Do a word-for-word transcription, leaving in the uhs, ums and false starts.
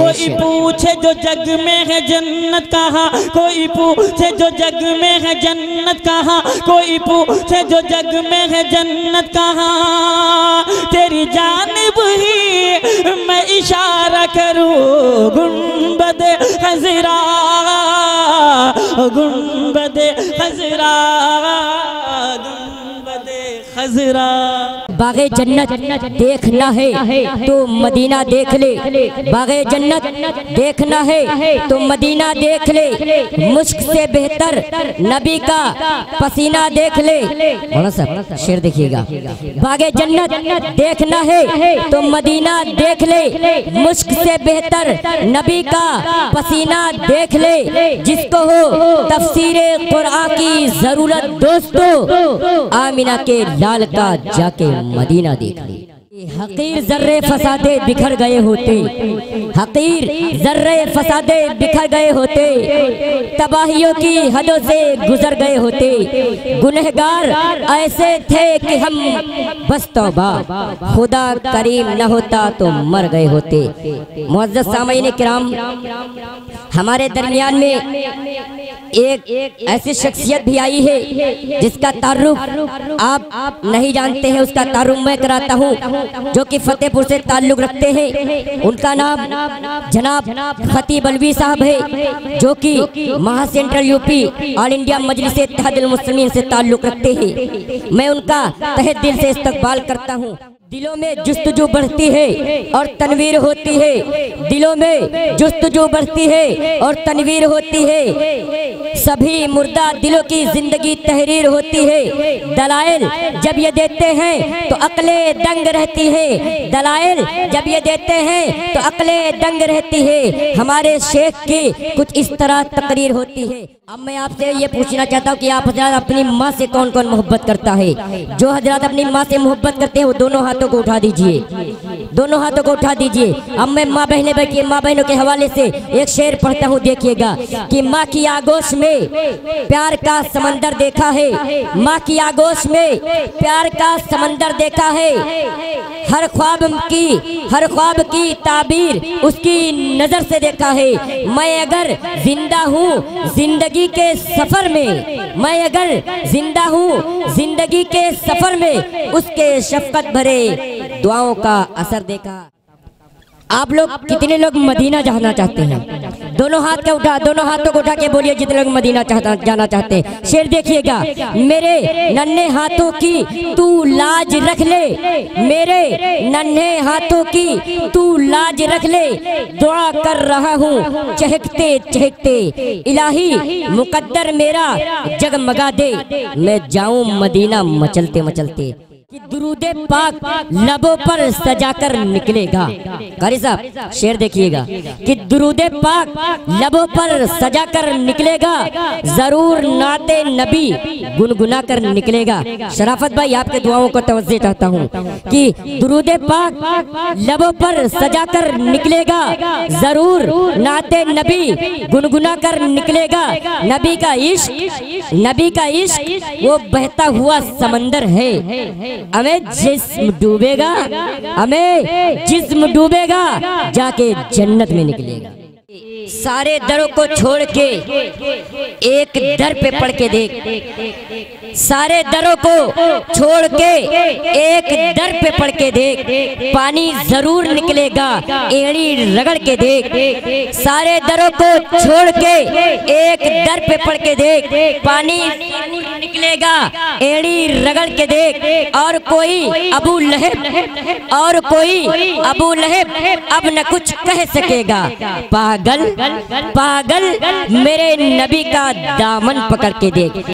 कोई पूछे जो जग में है जन्नत कहाँ, कोई पूछे जो जग में है जन्नत कहाँ, कोई पूछे जो जग में है जन्नत कहाँ, तेरी जानिब ही मैं इशारा करूँ गुंबदे खज़रा, गुंबदे खज़रा, गुंबदे खज़रा। बागे जन्नत देखना है तो मदीना देख ले, बागे जन्नत देखना है तो मदीना देख ले, मुश्क से बेहतर नबी का पसीना देख ले। बड़ा सा शेर देखिएगा, बागे जन्नत देखना है तो मदीना देख ले, मुश्क से बेहतर नबी का पसीना देख ले। जिसको हो तफसीरे कुरान की जरूरत दोस्तों, आमिना के लाल का जाके मदीना देख ले। हकीर जर्रे फसादे बिखर गए होते, हकीर जर्रे फसादे बिखर गए होते, तबाहियों की हदों से गुजर गए होते, गुनहगार ऐसे थे कि हम बस तौबा, खुदा करीम न होता तो मर गए होते। मुअज़्ज़ज़ सामीन किराम, हमारे दरमियान में एक ऐसी शख्सियत भी आई है जिसका तारुफ आप नहीं जानते हैं, उसका तारुफ मैं कराता हूँ, जो कि फतेहपुर से ताल्लुक रखते हैं। उनका नाम जनाब खतीब अलवी साहब है, जो कि महा central UP All India Majlis Ittehadul Muslimeen से ताल्लुक रखते हैं। मैं उनका तहे दिल से इस्तकबाल करता हूँ। दिलों में जुस्तजू बढ़ती है और तनवीर होती है, दिलों में जुस्तजू बढ़ती है और तनवीर होती है, सभी मुर्दा दिलों की जिंदगी तहरीर होती है। दलाइल जब ये देते हैं तो अक्ले दंग रहती है, दलाइल जब ये देते हैं तो अक्ले दंग रहती है। हमारे शेख की कुछ इस तरह तकरीर होती है। अब मैं आपसे ये पूछना चाहता हूँ कि आप हजरात अपनी माँ से कौन कौन मोहब्बत करता है? जो हजरात अपनी माँ से मोहब्बत करते हैं वो दोनों हाथों को उठा दीजिए, दोनों हाथों को उठा दीजिए। अब मैं माँ बहने बैठी माँ बहनों के हवाले से एक शेर पढ़ता हूँ, देखिएगा कि माँ की आगोश में प्यार का समंदर देखा है, माँ की आगोश में प्यार का समंदर देखा है, हर ख्वाब की हर ख्वाब की ताबीर उसकी नजर से देखा है। मैं अगर जिंदा हूँ जिंदगी के सफर में, मैं अगर जिंदा हूँ जिंदगी के सफर में उसके शफकत भरे दुआओं का असर देखा। आप लोग कितने लोग मदीना जाना चाहते हैं? दोनों हाथ का उठा दोनों हाथों को उठा के बोलिए जितने लोग मदीना चाहता जाना चाहते हैं। शेर देखिएगा, मेरे नन्हे हाथों की तू लाज रख ले, मेरे नन्हे हाथों की तू लाज रख ले, दुआ कर रहा हूँ चहकते चहकते, इलाही मुकद्दर मेरा जगमगा दे, मैं जाऊँ मदीना मचलते मचलते। कि दुरूदे पाक लबों पर सजाकर निकलेगा। कारी साहब शेर देखिएगा कि दुरूदे पाक लबों पर सजाकर निकलेगा, जरूर नाते नबी गुनगुना कर निकलेगा। शराफत भाई आपके दुआओं को तवज्जो चाहता हूँ कि दुरूदे पाक लबों पर सजाकर निकलेगा, जरूर नाते नबी गुनगुना कर निकलेगा। नबी का इश्क नबी का इश्क वो बहता हुआ समंदर है, हमें जिस्म डूबेगा हमें जिस्म डूबेगा जाके जन्नत में निकलेगा। सारे दरों को छोड़ के एक दर पे पढ़ के देख, सारे दरों को छोड़ के एक दर पे पढ़ के देख, पानी जरूर निकलेगा एड़ी रगड़ के देख। सारे दरों को छोड़ के एक दर पे पढ़ के देख, पानी निकलेगा एड़ी रगड़ के देख। और कोई अबू लहब और कोई अबू लहब अब न कुछ कह सकेगा, पागल पागल मेरे नबी का दामन पकड़ के देख।